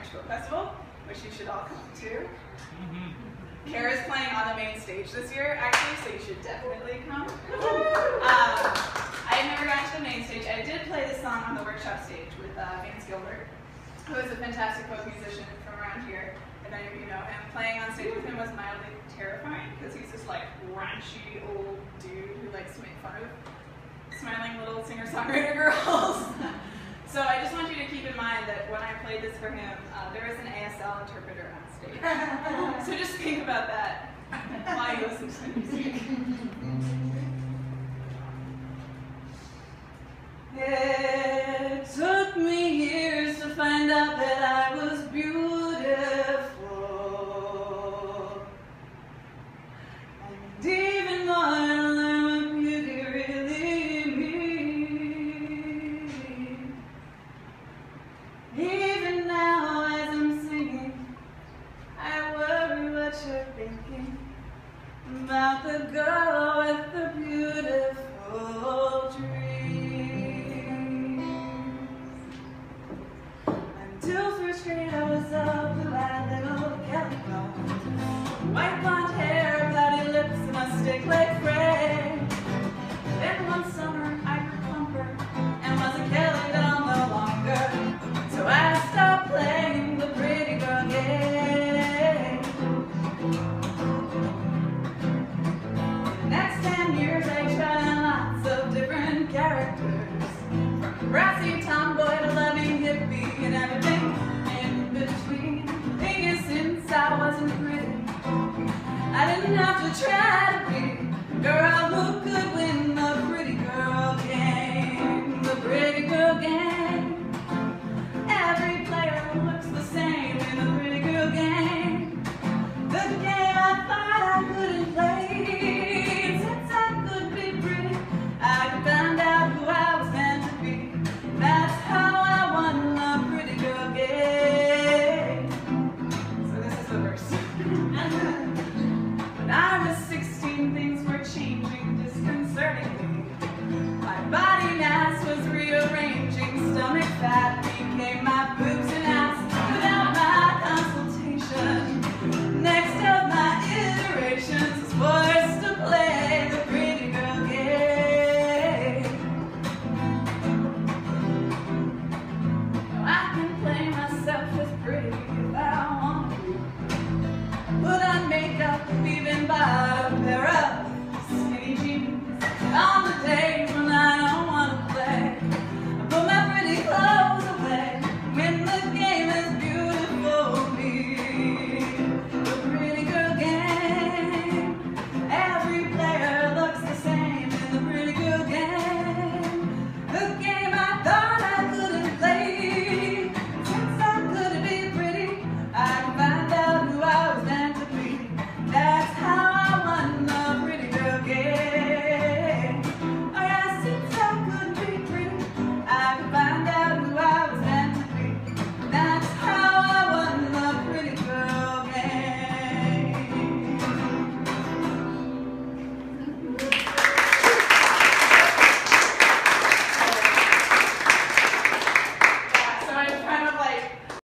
Nashville Festival, which you should all come to. Kara's playing on the main stage this year, actually, so you should definitely come. I had never gotten to the main stage. I did play this song on the workshop stage with Vance Gilbert, who is a fantastic folk musician from around here. If any of you know him, playing on stage with him was mildly terrifying because he's this like raunchy old dude who likes to make fun of smiling little singer-songwriter girls. So I just want you to keep in mind that when I played this for him, there is an ASL interpreter on stage. So just think about that while you listen to the music. It took me years to find out that I was beautiful. And even more to learn what beauty really means. Even now as I'm singing, I worry what you're thinking about the girl with the beautiful dreams. Until first grade I was a blue-eyed little calico, white blonde hair, cloudy lips, and a stick like